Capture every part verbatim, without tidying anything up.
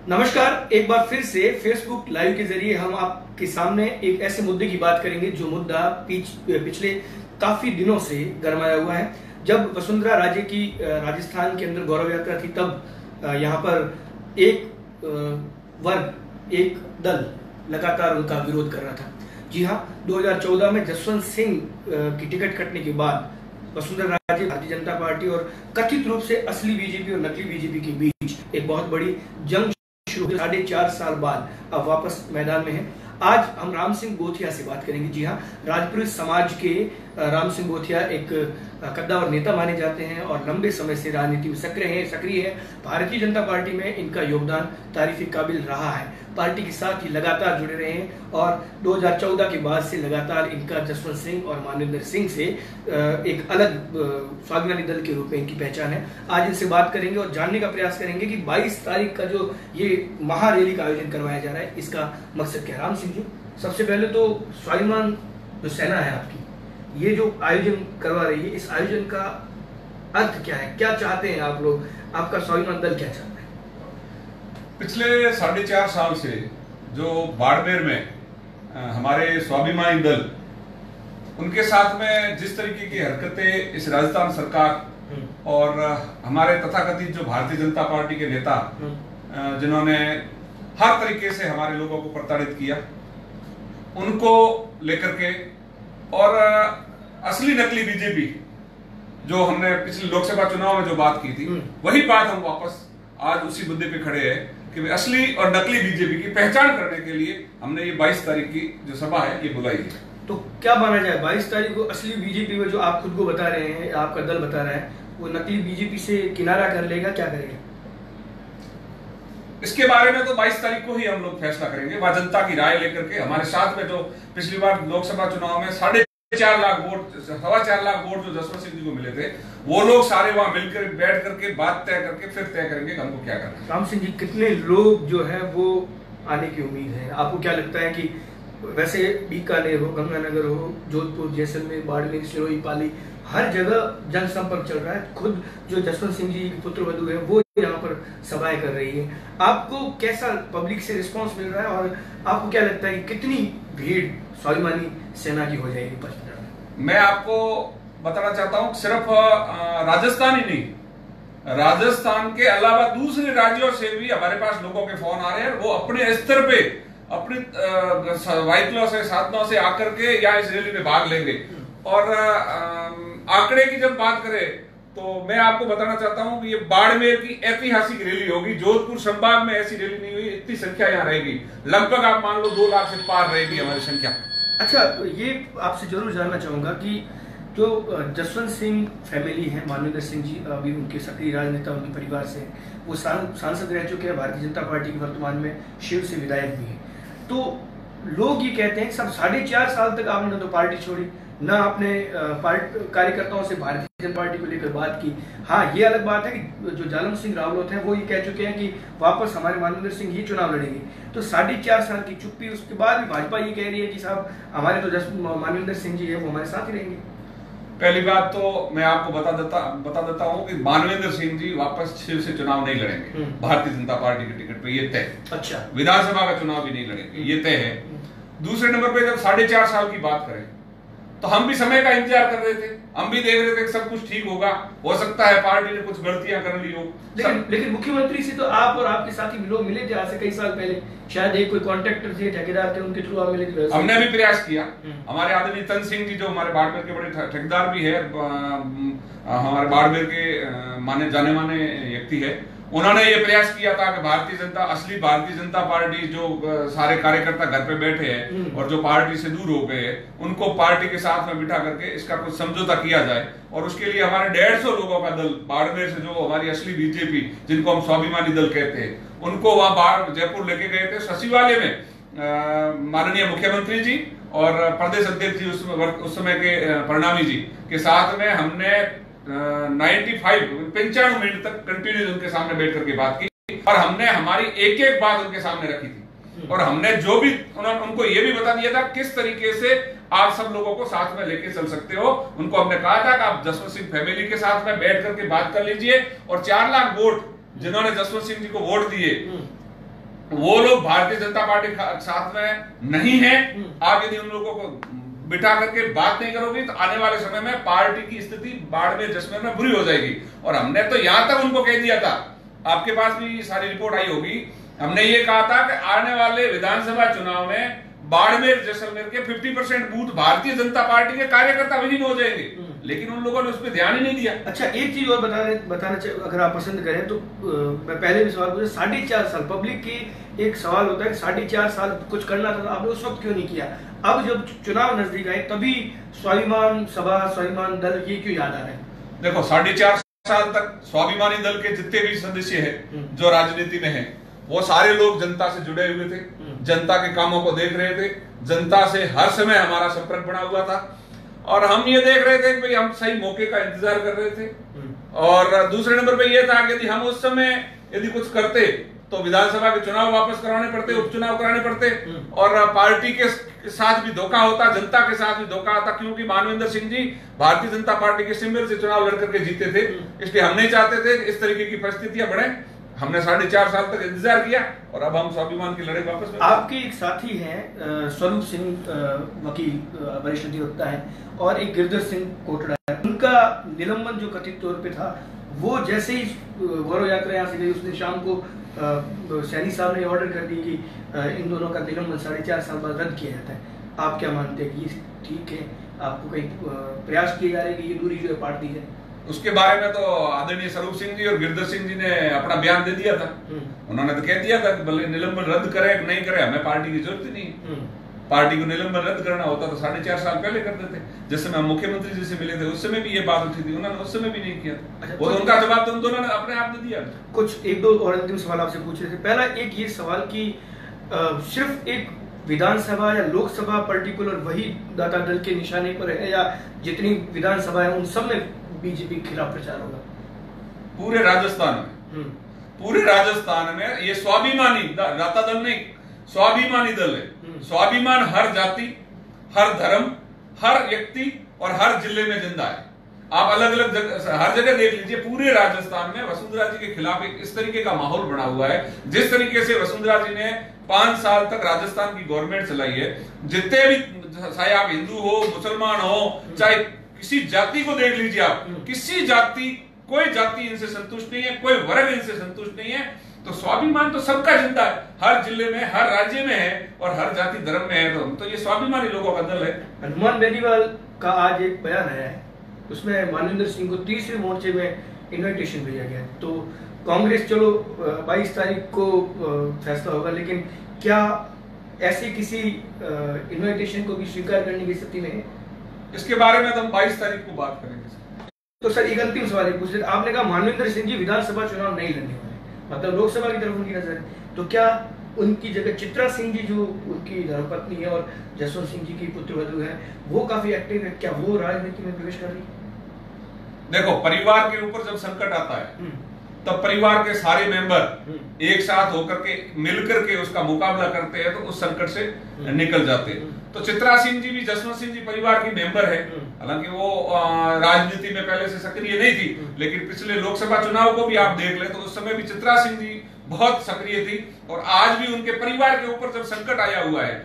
नमस्कार, एक बार फिर से फेसबुक लाइव के जरिए हम आपके सामने एक ऐसे मुद्दे की बात करेंगे जो मुद्दा पिछ, पिछले काफी दिनों से गरमाया हुआ है। जब वसुंधरा राजे की राजस्थान के अंदर गौरव यात्रा थी, तब यहाँ पर एक वर्ग, एक दल लगातार उनका विरोध कर रहा था। जी हाँ, दो हज़ार चौदह में जसवंत सिंह की टिकट कटने के बाद वसुंधरा राजे, भारतीय जनता पार्टी और कथित रूप से असली बीजेपी और नकली बीजेपी के बीच एक बहुत बड़ी जंग शुरू साढ़े चार साल बाद अब वापस मैदान में है। आज हम राम सिंह गोथिया से बात करेंगे। जी हाँ, राजपुरोहित समाज के राम सिंह गोथिया एक कद्दावर नेता माने जाते हैं और लंबे समय से राजनीति में सक्रिय हैं सक्रिय है भारतीय जनता पार्टी में इनका योगदान तारीफ काबिल रहा है। पार्टी के साथ ही लगातार जुड़े रहे हैं और दो हज़ार चौदह के बाद से लगातार इनका जसवंत सिंह और मानवेंद्र सिंह से एक अलग स्वाभिमानी दल के रूप में इनकी पहचान है। आज इनसे बात करेंगे और जानने का प्रयास करेंगे कि बाईस तारीख का जो ये महारैली का आयोजन करवाया जा रहा है, इसका मकसद क्या है। राम सिंह जी, सबसे पहले तो स्वाभिमान जो सेना है आपकी, ये जो आयोजन करवा रही है, इस आयोजन का अर्थ क्या है? क्या चाहते हैं आप लोग? आपका स्वाभिमान दल क्या चाहता है? पिछले साढ़े चार साल से जो बाड़मेर में हमारे स्वाभिमानी दल, उनके साथ में जिस तरीके की हरकतें इस राजस्थान सरकार और हमारे तथाकथित जो भारतीय जनता पार्टी के नेता, जिन्होंने हर तरीके से हमारे लोगों को प्रताड़ित किया, उनको लेकर के और असली नकली बीजेपी जो हमने पिछले लोकसभा चुनाव में जो बात की थी, वही बात हम वापस आज उसी मुद्दे पे खड़े हैं कि असली और नकली बीजेपी की पहचान करने के लिए हमने ये बाईस तारीख की जो सभा है ये बुलाई है। तो क्या माना जाए, बाईस तारीख को असली बीजेपी में जो आप खुद को बता रहे हैं, आपका दल बता रहा है, वो नकली बीजेपी से किनारा कर लेगा? क्या करेगा इसके बारे में तो बाईस तारीख को ही हम लोग फैसला करेंगे, वह जनता की राय लेकर के। हमारे साथ में जो पिछली बार लोकसभा चुनाव में साढ़े चार लाख वोट, सवा चार लाख वोट जो जसवंत सिंह जी को मिले थे, वो लोग सारे वहां मिलकर बैठ करके बात तय करके फिर तय करेंगे कि हमको क्या करना है। राम सिंह जी, कितने लोग जो है वो आने की उम्मीद है? आपको क्या लगता है कि वैसे बीकानेर हो, गंगानगर हो, जोधपुर, जैसलमेर, बाड़मेर, सिरोही, पाली, हर जगह जनसंपर्क चल रहा है। खुद जो जसवंत सिंह जी की पुत्र वधू है वो यहाँ पर सभाएं कर रही है। आपको कैसा पब्लिक से रिस्पांस मिल रहा है और आपको क्या लगता है कि कितनी भीड़ स्वाभिमानी सेना की हो जाएगी पचमढ़ा में? मैं आपको बताना चाहता हूँ, सिर्फ राजस्थान ही नहीं, राजस्थान के अलावा दूसरे राज्यों से भी हमारे पास लोगों के फोन आ रहे हैं। वो अपने स्तर पे अपने व्हीकलों से, साधनों से आकर के या इस रैली में भाग लेंगे। और आंकड़े की जब बात करें तो मैं आपको बताना चाहता हूं कि ये बाड़मेर की ऐतिहासिक रैली होगी। जोधपुर संभाग में ऐसी रैली नहीं हुई, इतनी संख्या यहाँ रहेगी। लगभग आप मान लो दो लाख से पार रहेगी हमारी संख्या। अच्छा, ये आपसे जरूर जानना चाहूंगा कि जो जसवंत सिंह फैमिली है, मानवेंद्र सिंह जी अभी उनके सक्रिय राजनेता, उनके परिवार से वो सांसद रह चुके हैं, भारतीय जनता पार्टी की वर्तमान में शिव से विधायक भी है। तो लोग ये कहते हैं सब साढ़े चार साल तक आपने तो पार्टी छोड़ी, ना आपने कार्यकर्ताओं से भारतीय जनता पार्टी को लेकर बात की। हाँ, ये अलग बात है कि जो जालम सिंह रावलोत हैं वो ये कह चुके हैं कि वापस हमारे मानवेंद्र सिंह ही चुनाव लड़ेंगे। तो साढ़े चार साल की चुप्पी, उसके बाद भी भाजपा ये कह रही है कि साहब हमारे तो मानवेंद्र सिंह जी है वो हमारे साथ ही रहेंगे। पहली बात तो मैं आपको बता देता बता देता हूँ कि मानवेंद्र सिंह जी वापस शिव से चुनाव नहीं लड़ेंगे भारतीय जनता पार्टी की टिकट पे, ये तय। अच्छा, विधानसभा का चुनाव भी नहीं लड़ेंगे, ये तय है। दूसरे नंबर पे जब साढ़े चार साल की बात करें तो हम भी समय का इंतजार कर रहे थे, हम भी देख रहे थे कि सब कुछ ठीक होगा, हो सकता है पार्टी ने कुछ गलतियां कर ली हो। लेकिन लेकिन मुख्यमंत्री से तो आप और आपके साथी लोग मिले थे आज से कई साल पहले, शायद एक कोई कॉन्ट्रैक्टर थे, ठेकेदार थे, उनके थ्रू आप मिले थे। हमने भी प्रयास किया। हमारे आदरणीय तन सिंह जी जो हमारे बाड़मेर के बड़े ठेकेदार भी है, हमारे बाड़मेर के माने जाने माने व्यक्ति है, उन्होंने ये प्रयास किया था कि भारतीय जनता, असली भारतीय जनता पार्टी जो सारे कार्यकर्ता घर पे बैठे हैं और जो पार्टी से दूर हो गए हैं, उनको पार्टी के साथ में बिठा करके इसका कुछ समझौता किया जाए। और उसके लिए हमारे डेढ़ सौ लोगों का दल बाड़मेर से, जो हमारी असली बीजेपी जिनको हम स्वाभिमानी दल कहते हैं, उनको वहां बाहर जयपुर लेके गए थे। सचिवालय में माननीय मुख्यमंत्री जी और प्रदेश अध्यक्ष जी उस, उस समय के प्रणामी जी के साथ में हमने पंचानवे मिनट तक कंटिन्यू उनके सामने बैठ करके बात की और हमने हमारी एक एक बात उनके सामने रखी थी। और हमने जो भी उन्होंने उनको ये भी बता दिया था किस तरीके से आप सब लोगों को साथ में लेके चल सकते हो। उनको हमने कहा था कि आप जसवंत सिंह फैमिली के साथ में बैठ करके बात कर लीजिए और चार लाख वोट जिन्होंने जसवंत सिंह जी को वोट दिए वो लोग भारतीय जनता पार्टी के साथ में नहीं है, आप यदि उन लोगों को बिठा करके बात नहीं करोगे तो आने वाले समय में पार्टी की स्थिति बाड़मेर जैसलमेर में बुरी हो जाएगी। और हमने तो यहां तक उनको कह दिया था, आपके पास भी सारी रिपोर्ट आई होगी, हमने ये कहा था कि आने वाले विधानसभा चुनाव में बाड़मेर जैसलमेर के पचास percent booth Bharatiya Janata party के कार्यकर्ता विलीन हो जाएंगे, लेकिन उन लोगों ने उस पर ध्यान ही नहीं दिया। अच्छा, एक चीज और बताने बताना चाहिए, अगर आप पसंद करें तो आ, मैं पहले भी सवाल पूछा, साढ़े चार साल पब्लिक की एक सवाल होता है, साढ़े चार साल कुछ करना था, आपने उस वक्त क्यों नहीं किया? अब जब चुनाव नजदीक आए तभी स्वाभिमान सभा, स्वाभिमान दल, ये क्यों याद आ रहे हैं? देखो, साढ़े चार साल तक स्वाभिमानी दल के जितने भी सदस्य हैं जो राजनीति में हैं, वो सारे लोग जनता से जुड़े हुए थे, जनता के कामों को देख रहे थे, जनता से हर समय हमारा संपर्क बना हुआ था, और हम ये देख रहे थे कि भाई हम सही मौके का इंतजार कर रहे थे। और दूसरे नंबर पे ये था कि यदि हम उस समय यदि कुछ करते तो विधानसभा के चुनाव वापस कराने पड़ते, उपचुनाव कराने पड़ते, और पार्टी के साथ भी धोखा होता, जनता के साथ भी धोखा होता, क्योंकि मानवेंद्र सिंह जी भारतीय जनता पार्टी के सिम्बल से चुनाव लड़ करके जीते थे, इसलिए हम नहीं चाहते थे इस तरीके की परिस्थितियां बढ़े। हमने साढ़े चार साल तक इंतजार किया और अब हम स्वाभिमान की लड़ाई वापस। आपके एक साथी हैं स्वरूप सिंह, वकील, वरिष्ठ अधिवक्ता है, और एक गिरधर सिंह कोटड़ा है, उनका निलंबन जो कथित तौर पे था, वो जैसे ही गौरव यात्रा यहाँ से गई उसने शाम को सैनी साहब ने ऑर्डर कर दी कि इन दोनों का निलंबन साढ़े चार साल बाद रद्द किया जाता है। आप क्या मानते हैं कि ठीक है, आपको कहीं प्रयास किए जा रहे हैं कि ये दूरी जो है पाट दी जाए? उसके बारे में तो आदरणीय स्वरूप सिंह जी और गिरधर सिंह जी ने अपना बयान दे दिया था। उन्होंने तो कह दिया था कि भले निलंबन रद्द करे नहीं करे, हमें पार्टी की जरूरत ही नहीं। पार्टी को निलंबन रद्द करना होता तो साढ़े चार साल पहले कर देते। जिस समय हम मुख्यमंत्री जी से मिले थे उस समय भी ये बात उठी थी, उन्होंने उस समय भी नहीं किया। अच्छा, वो तो उनका जवाब तो उन दोनों ने अपने आप दे दिया। कुछ एक दो और अंतिम सवाल आपसे पूछ रहे थे। पहला एक ये सवाल कि सिर्फ एक विधानसभा या लोकसभा पर्टिकुलर वही दाता दल के निशाने पर है, या जितनी विधानसभा है उन सब में बीजेपी के खिलाफ प्रचार होगा? पूरे राजस्थान में, पूरे राजस्थान में ये स्वाभिमानी दाता दल नहीं, स्वाभिमानी दल है। स्वाभिमान हर जाति, हर धर्म, हर व्यक्ति और हर जिले में जिंदा है। आप अलग अलग जगह, हर जगह देख लीजिए, पूरे राजस्थान में वसुंधरा जी के खिलाफ एक इस तरीके का माहौल बना हुआ है। जिस तरीके से वसुंधरा जी ने पांच साल तक राजस्थान की गवर्नमेंट चलाई है, जितने भी, चाहे आप हिंदू हो, मुसलमान हो, चाहे किसी जाति को देख लीजिए आप, किसी जाति, कोई जाति इनसे संतुष्ट नहीं है, कोई वर्ग इनसे संतुष्ट नहीं है। तो स्वाभिमान तो सबका जिंदा है, हर जिले में, हर राज्य में है और हर जाति धर्म में है। तो, तो ये स्वाभिमानी लोगों का दल है। हनुमान बेनीवाल का आज एक बयान आया है, उसमें मानवेंद्र सिंह को तीसरे मोर्चे में इन्विटेशन भेजा गया। तो कांग्रेस, चलो बाईस तारीख को फैसला होगा, लेकिन क्या ऐसे किसी इन्विटेशन को भी स्वीकार करने की स्थिति में है? इसके बारे में तो हम बाईस तारीख को बात करेंगे। तो सर एक अंतिम सवाल पूछ रहे, आपने कहा मानवेंद्र सिंह जी विधानसभा चुनाव नहीं लड़ने वाले, मतलब लोकसभा की तरफ उनकी नजर है, तो क्या उनकी जगह चित्रा सिंह जी जो उनकी धर्मपत्नी है और जसवंत सिंह जी की पुत्रवधू है, वो काफी एक्टिव है, क्या वो राजनीति में प्रवेश कर रही है? देखो, परिवार के ऊपर जब संकट आता है तब परिवार के सारे मेंबर एक साथ होकर के मिलकर के उसका मुकाबला करते हैं तो उस संकट से निकल जाते हैं। तो चित्रा सिंह जी भी, जसवंत सिंह जी परिवार की मेंबर है। हालांकि वो राजनीति में पहले से सक्रिय नहीं थी, लेकिन पिछले लोकसभा चुनाव को भी आप देख ले तो उस समय भी चित्रा सिंह जी बहुत सक्रिय थी, और आज भी उनके परिवार के ऊपर जब संकट आया हुआ है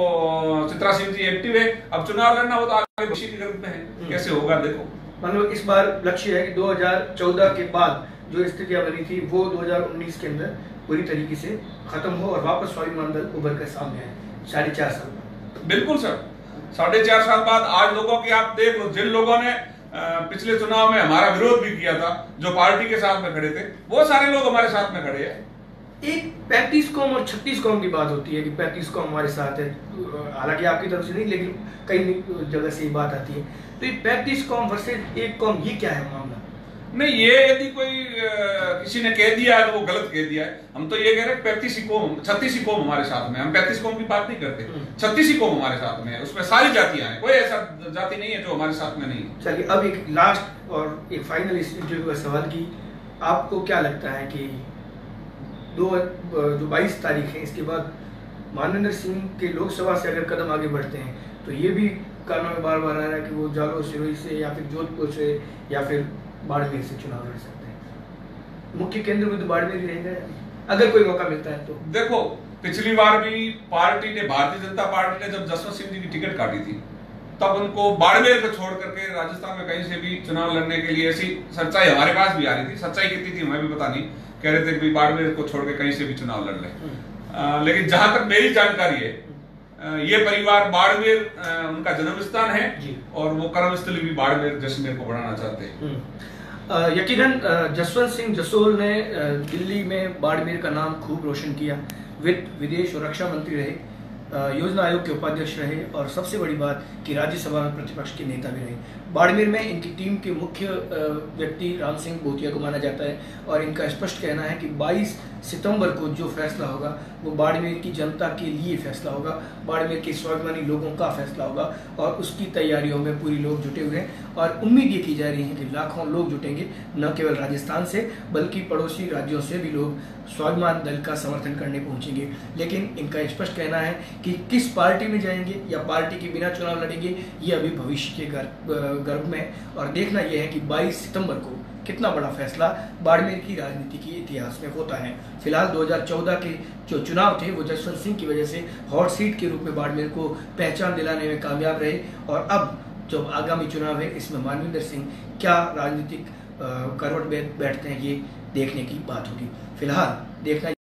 तो चित्रा सिंह जी एक्टिव है। अब चुनाव लड़ना हो तो आगे भविष्य की गर्भ में है, कैसे होगा देखो। मतलब इस बार लक्ष्य है कि दो हज़ार चौदह के बाद जो स्थितियां बनी थी वो दो हज़ार उन्नीस के अंदर पूरी तरीके से खत्म हो और वापस स्वाभिमान दल उभर कर सामने आए साढ़े चार साल बाद। बिल्कुल सर, साढ़े चार साल बाद आज लोगों की आप देख लो, जिन लोगों ने पिछले चुनाव में हमारा विरोध भी किया था, जो पार्टी के साथ में खड़े थे, वो सारे लोग हमारे साथ में खड़े हैं। एक पैंतीस कौम और छत्तीस कौम की बात होती है कि पैंतीस कौम हमारे साथ है, हालांकि आपकी तरफ से नहीं, लेकिन कई जगह से ये बात आती है। तो ये पैंतीस कौम वर्सेस एक कौम, ये क्या है मामला? नहीं, ये यदि कोई किसी ने कह दिया है तो वो गलत कह दिया है। हम तो ये कह रहे हैं पैंतीस कौम, छत्तीस कौम हमारे साथ में, हम पैंतीस कौम की बात नहीं करते, छत्तीस कौम हमारे साथ में है, उसमें सारी जातियां हैं, कोई ऐसा जाति नहीं है जो हमारे साथ में नहीं है। चलिए, अब एक लास्ट और एक फाइनल इस इंटरव्यू का सवाल की, आपको क्या लगता है कि दो जो बाईस तारीख है इसके बाद मानवेंद्र सिंह के लोकसभा से अगर कदम आगे बढ़ते हैं तो ये भी कानों में बार बार आ रहा है कि वो जालोर सिरोही से या फिर जोधपुर से या फिर बाड़मेर से चुनाव लड़ सकते हैं? मुख्य केंद्र में तो बाड़मेर ही रहेगा। अगर कोई मौका मिलता है तो? देखो, पिछली बार भी पार्टी ने, भारतीय जनता पार्टी ने जब जसवंत सिंह जी की टिकट काटी थी, तब उनको बाड़मेर को छोड़ करके राजस्थान में कहीं से भी चुनाव लड़ने के लिए, ऐसी सच्चाई हमारे पास भी आ रही थी। सच्चाई कितनी थी हमें भी पता नहीं, कह रहे थे कि बाड़मेर को छोड़ के कहीं से भी चुनाव लड़ ले। लेकिन जहां तक मेरी जानकारी है, ये परिवार बाड़मेर उनका जन्म स्थान है और वो कर्मस्थली भी बाड़मेर जैसलमेर को बढ़ाना चाहते हैं। यकीनन जसवंत सिंह जसोल ने दिल्ली में बाड़मेर का नाम खूब रोशन किया, वित्त, विदेश और रक्षा मंत्री रहे, योजना आयोग के उपाध्यक्ष रहे और सबसे बड़ी बात कि राज्यसभा में प्रतिपक्ष के नेता भी रहे। बाड़मेर में इनकी टीम के मुख्य व्यक्ति राम सिंह बोतिया को माना जाता है और इनका स्पष्ट कहना है कि बाईस सितंबर को जो फैसला होगा वो बाड़मेर की जनता के लिए फैसला होगा, बाड़मेर के स्वाभिमानी लोगों का फैसला होगा और उसकी तैयारियों में पूरी लोग जुटे हुए हैं और उम्मीद ये की जा रही है कि लाखों लोग जुटेंगे, न केवल राजस्थान से बल्कि पड़ोसी राज्यों से भी लोग स्वाभिमान दल का समर्थन करने पहुंचेंगे। लेकिन इनका स्पष्ट कहना है कि किस पार्टी में जाएंगे या पार्टी के बिना चुनाव लड़ेंगे, ये अभी भविष्य के गर्भ में, और देखना यह है कि बाईस सितंबर को कितना बड़ा फैसला बाड़मेर की राजनीति के इतिहास में होता है। फिलहाल दो हज़ार चौदह के जो चुनाव थे वो जसवंत सिंह की वजह से हॉट सीट के रूप में बाड़मेर को पहचान दिलाने में कामयाब रहे और अब जो आगामी चुनाव है इसमें मानविंदर सिंह क्या राजनीतिक करवट बैठते हैं ये देखने की बात होगी। फिलहाल देखना